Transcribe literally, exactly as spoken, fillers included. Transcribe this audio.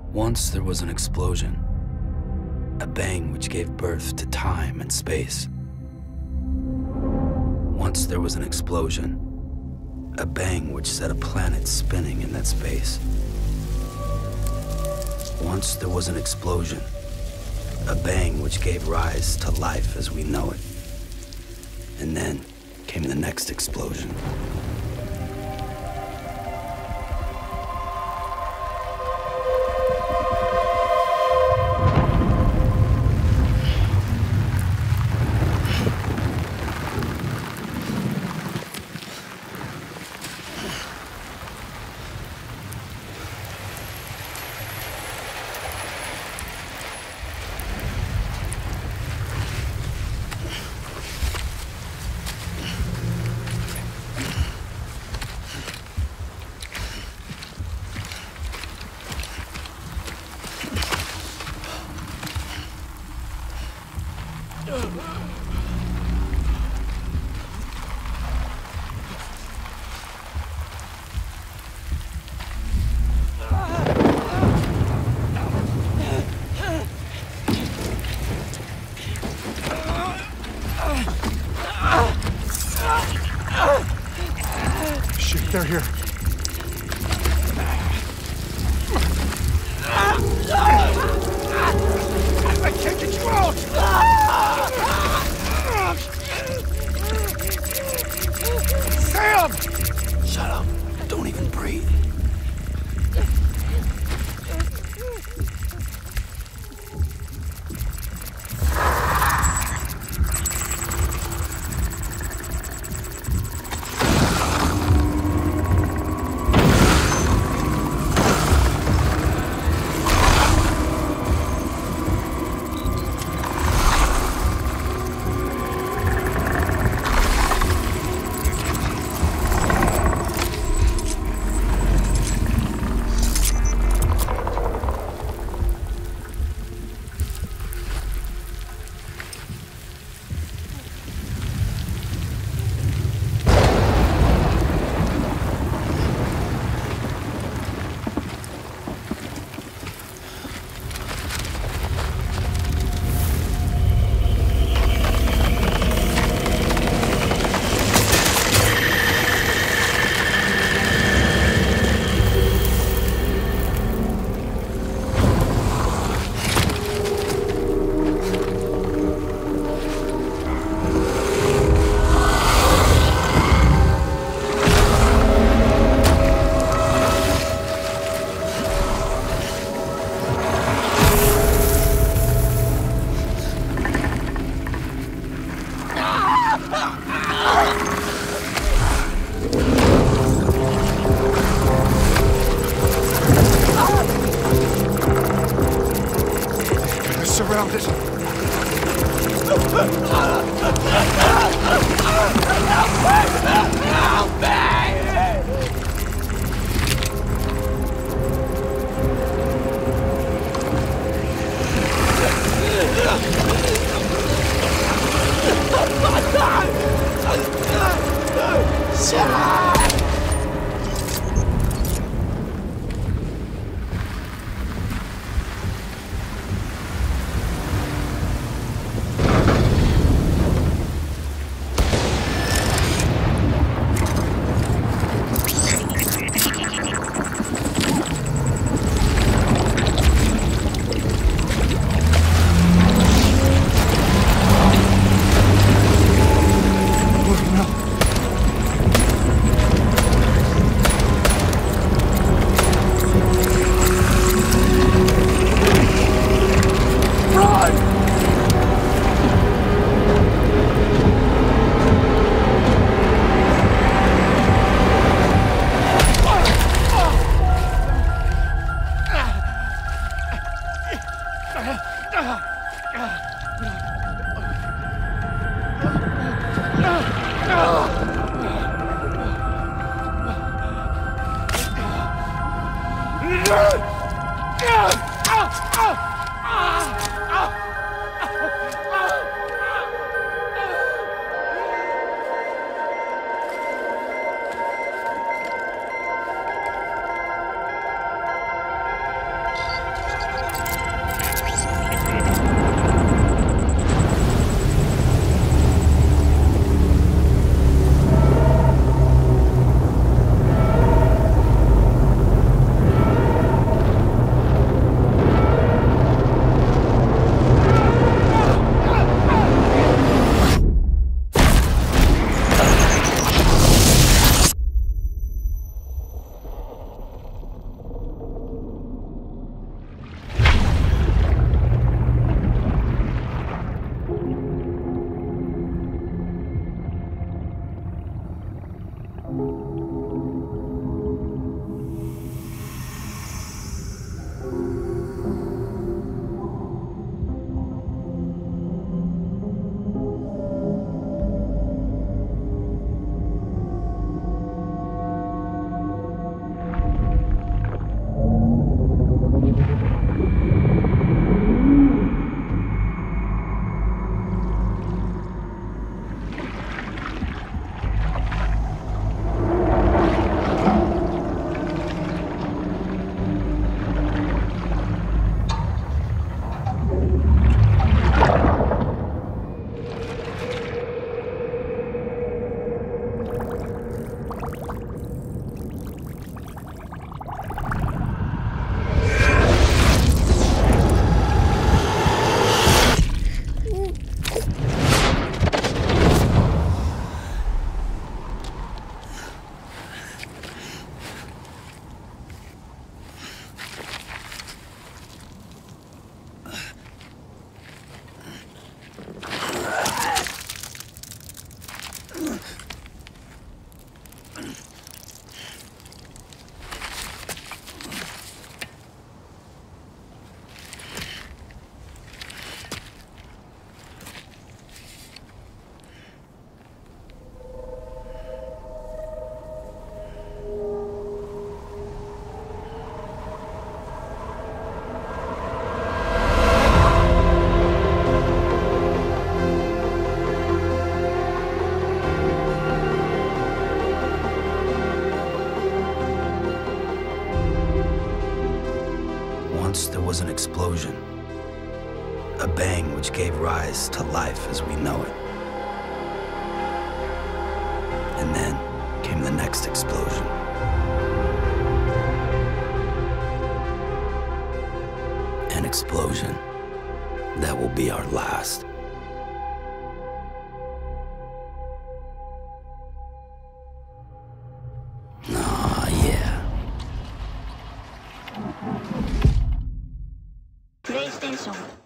Once there was an explosion, a bang which gave birth to time and space. Once there was an explosion, a bang which set a planet spinning in that space. Once there was an explosion, a bang which gave rise to life as we know it. And then came the next explosion. Shit, they're here. I can't get you out! Sam! Shut up. Don't even breathe. Surrounded. Help me! Once there was an explosion. A bang which gave rise to life as we know it. And then came the next explosion. An explosion that will be our last. Ah, yeah. PlayStation